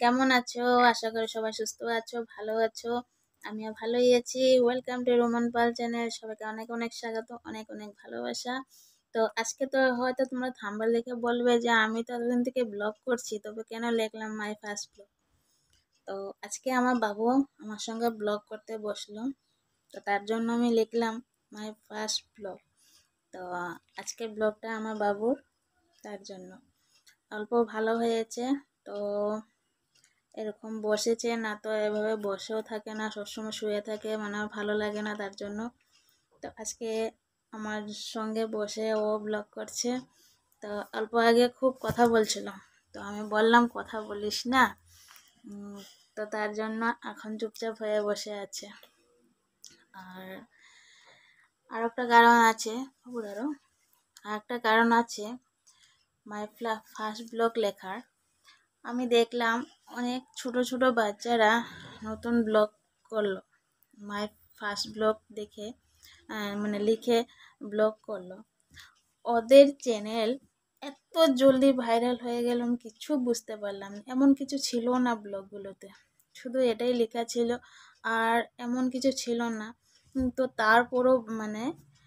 কেমন আছো? আশা করি সবাই সুস্থ আছো, ভালো আছো। আমিও ভালোই আছি। Welcome to Roman Pal channel. সবাইকে অনেক অনেক স্বাগত, অনেক অনেক ভালোবাসা। তো আজকে তো হয়তো তোমরা থাম্বনেল দেখে বলবে যে আমি তো এতদিন থেকে ব্লগ করছি, তবে কেন লিখলাম মাই ফার্স্ট ব্লগ। তো আজকে আমার বাবু আমার সঙ্গে ব্লগ করতে বসলো, তো তার জন্য আমি লিখলাম মাই ফার্স্ট ব্লগ। তো আজকের ব্লগটা আমার বাবুর, তার জন্য অল্প ভালো হয়েছে। তো এরকম বসেছে না, তো এভাবে বসেও থাকে না, সবসময় শুয়ে থাকে, মানে ভালো লাগে না তার জন্য। তো আজকে আমার সঙ্গে বসে ও ব্লগ করছে। তো অল্প আগে খুব কথা বলছিল, তো আমি বললাম কথা বলিস না। তো তার জন্য এখন চুপচাপ হয়ে বসে আছে। আর একটা কারণ আছে, আর একটা কারণ আছে মাই ফার্স্ট ব্লগ লেখার। আমি দেখলাম অনেক ছোট ছোট বাচ্চারা নতুন ব্লগ করলো, মাই ফার্স্ট ব্লগ দেখে মানে লিখে ব্লগ করলো। ওদের চ্যানেল এত জলদি ভাইরাল হয়ে গেল, আমি কিছু বুঝতে পারলাম না। এমন কিছু ছিল না ব্লগগুলোতে, শুধু এটাই লেখা ছিল আর এমন কিছু ছিল না। তো তারপরও মানে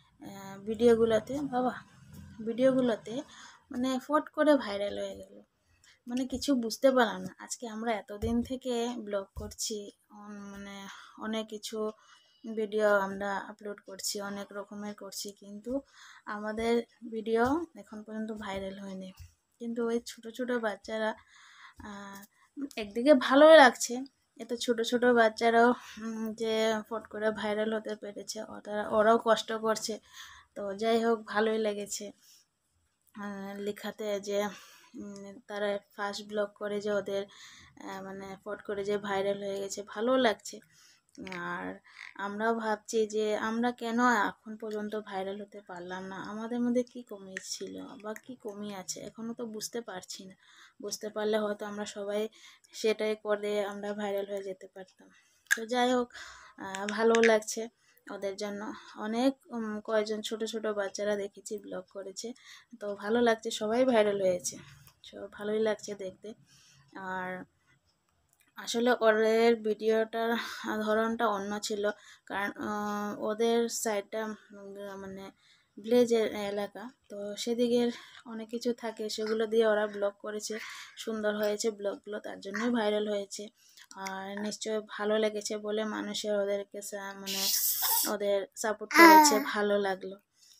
ভিডিওগুলোতে মানে ফট করে ভাইরাল হয়ে গেল। মানে কিছু বুঝতে পারলাম না। আজকে আমরা এতদিন থেকে ব্লগ করছি, মানে অনেক কিছু ভিডিও আমরা আপলোড করছি, অনেক রকমের করছি, কিন্তু আমাদের ভিডিও এখন পর্যন্ত ভাইরাল হয়নি। কিন্তু ওই ছোট ছোট বাচ্চারা, একদিকে ভালোই লাগছে, এত ছোট ছোট বাচ্চারাও যে ফট করে ভাইরাল হতে পেরেছে, ওরাও কষ্ট করছে। তো যাই হোক, ভালোই লেগেছে লেখাতে যে তারা ফার্স্ট ব্লগ করে যে ওদের মানে ফট করে যে ভাইরাল হয়ে গেছে, ভালো লাগছে। আর আমরাও ভাবছি যে আমরা কেন এখন পর্যন্ত ভাইরাল হতে পারলাম না, আমাদের মধ্যে কি কমি ছিল বা কি কমি আছে, এখনও তো বুঝতে পারছি না। বুঝতে পারলে হয়তো আমরা সবাই সেটাই করে আমরা ভাইরাল হয়ে যেতে পারতাম। তো যাই হোক, ভালো লাগছে ওদের জন্য। অনেক কয়েকজন ছোট ছোট বাচ্চারা দেখেছি ব্লগ করেছে, তো ভালো লাগছে, সবাই ভাইরাল হয়েছে, সব ভালোই লাগছে দেখতে। আর আসলে ওদের ভিডিওটার ধরনটা অন্য ছিল, কারণ ওদের সাইডটা মানে ভিলেজের এলাকা, তো সেদিকের অনেক কিছু থাকে, সেগুলো দিয়ে ওরা ব্লগ করেছে, সুন্দর হয়েছে ব্লগগুলো, তার জন্যই ভাইরাল হয়েছে। আর নিশ্চয় ভালো লেগেছে বলে মানুষের ওদেরকে মানে ওদের সাপোর্ট করেছে, ভালো লাগলো।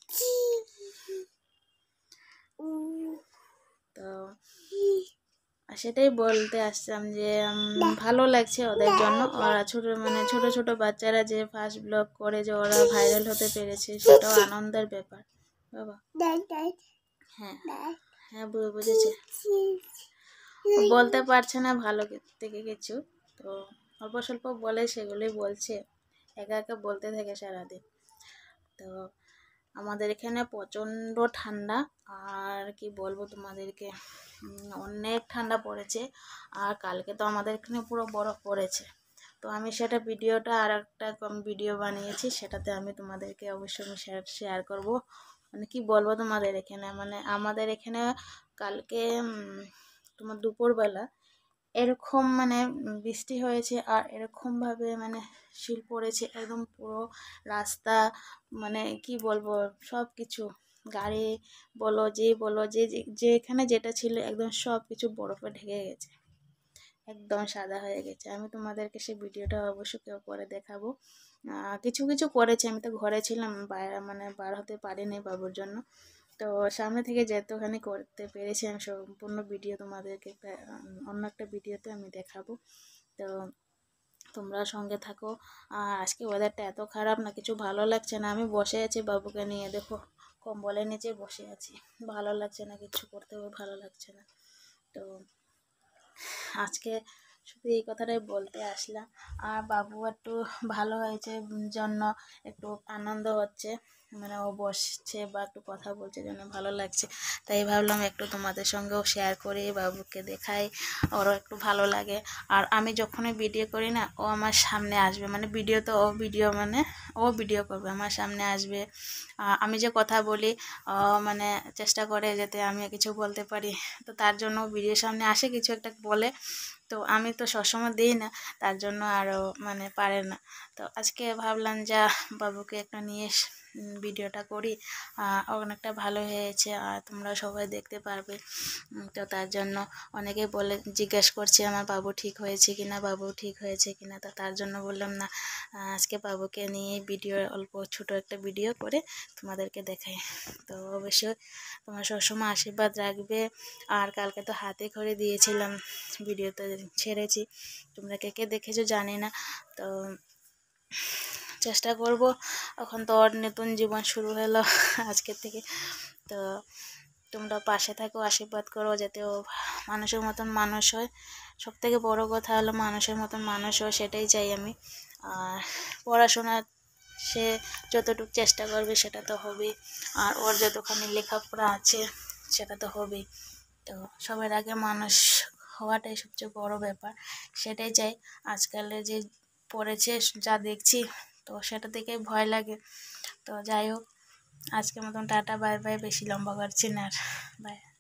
তো সেটাই বলতে আসলাম যে ভালো লাগছে ওদের জন্য। ওরা ছোট ছোট বাচ্চারা যে ফার্স্ট ব্লগ করে যে ওরা ভাইরাল হতে পেরেছে, সেটাও আনন্দের ব্যাপার বাবা। হ্যাঁ হ্যাঁ, বুঝেছে, বলতে পারছে না ভালো থেকে কিছু, তো অল্প স্বল্প বলে, সেগুলোই বলছে, একা একা বলতে থাকে সারাদিন। তো আমাদের এখানে প্রচণ্ড ঠান্ডা, আর কি বলবো তোমাদেরকে, অনেক ঠান্ডা পড়েছে। আর কালকে তো আমাদের এখানে পুরো বরফ পড়েছে। তো আমি সেটা ভিডিওটা আর একটা ভিডিও বানিয়েছি, সেটাতে আমি তোমাদেরকে অবশ্যই আমি শেয়ার করব। মানে কি বলবো তোমাদের এখানে, মানে আমাদের এখানে কালকে তোমার দুপুরবেলা এরকম মানে বৃষ্টি হয়েছে, আর এরকমভাবে মানে শিল পড়েছে একদম পুরো রাস্তা, মানে কি বলবো, সব কিছু গাড়ি বলো, যেখানে যেটা ছিল একদম সব কিছু বরফে ঢেকে গেছে, একদম সাদা হয়ে গেছে। আমি তোমাদেরকে সেই ভিডিওটা অবশ্যই কেউ করে দেখাবো। কিছু কিছু করেছি, আমি তো ঘরে ছিলাম, মানে বার হতে পারিনি বাবুর জন্য। তো সামনে থেকে যেতখানি করতে পেরেছি আমি সম্পূর্ণ ভিডিও তোমাদেরকে অন্য একটা ভিডিওতে আমি দেখাবো। তো তোমরা সঙ্গে থাকো। আর আজকে ওয়েদারটা এত খারাপ না, কিছু ভালো লাগছে না। আমি বসে আছি বাবুকে নিয়ে, দেখো কম্বলের নিচে বসে আছি, ভালো লাগছে না, কিছু করতেও ভালো লাগছে না। তো আজকে শুধু এই কথাটাই বলতে আসলাম। আর বাবু একটু ভালো হয়েছে জন্য একটু আনন্দ হচ্ছে, মানে ও বসছে বা একটু কথা বলছে জন্য ভালো লাগছে। তাই ভাবলাম একটু তোমাদের সঙ্গেও শেয়ার করি, বাবুকে দেখাই, ওরও একটু ভালো লাগে। আর আমি যখনই ভিডিও করি না, ও আমার সামনে আসবে, মানে ও ভিডিও করবে, আমার সামনে আসবে। আমি যে কথা বলি মানে চেষ্টা করে যাতে আমি কিছু বলতে পারি, তো তার জন্য ভিডিওর সামনে আসে, কিছু একটা বলে। তো তো আমি তো সবসময় দিই না, তার জন্য আরও মানে পারে না। তো আজকে ভাবলাম যা বাবুকে একটা নিয়ে ভিডিওটা করি, অনেকটা ভালো হয়েছে আর তোমরা সবাই দেখতে পারবে। তো তার জন্য অনেকেই জিজ্ঞেস করছে আমার বাবু ঠিক হয়েছে কিনা, বাবু ঠিক হয়েছে কিনা। তো তার জন্য বললাম না, আজকে বাবুকে নিয়ে ভিডিও অল্প ছোট একটা ভিডিও করে তোমাদেরকে দেখাই। তো অবশ্যই তোমরা সবসময় আশীর্বাদ রাখবে। আর কালকে তো হাতে করে দিয়েছিলাম, ভিডিওতে ছেড়েছি, তোমরা কে কে দেখেছো জানি না। তো চেষ্টা করব, এখন তো ওর নতুন জীবন শুরু হলো আজকের থেকে। তো তোমরা পাশে থাকো, আশীর্বাদ করো যাতে ও মানুষের মতন মানুষ হয়। সব থেকে বড়ো কথা হলো মানুষের মতন মানুষ হয়, সেটাই চাই আমি। আর পড়াশোনা সে যতটুকু চেষ্টা করবে সেটা তো হবেই, আর ওর যতখানি লেখাপড়া আছে সেটা তো হবেই। তো সবার আগে মানুষ হওয়াটাই সবচেয়ে বড় ব্যাপার, সেটাই চাই। আজকালে যে পড়েছে যা দেখছি, তো সেটা দেখে ভয় লাগে। তো যাই হোক, আজকের মতন টাটা, বাই বাই, বেশি লম্বা করছি না আর, বাই।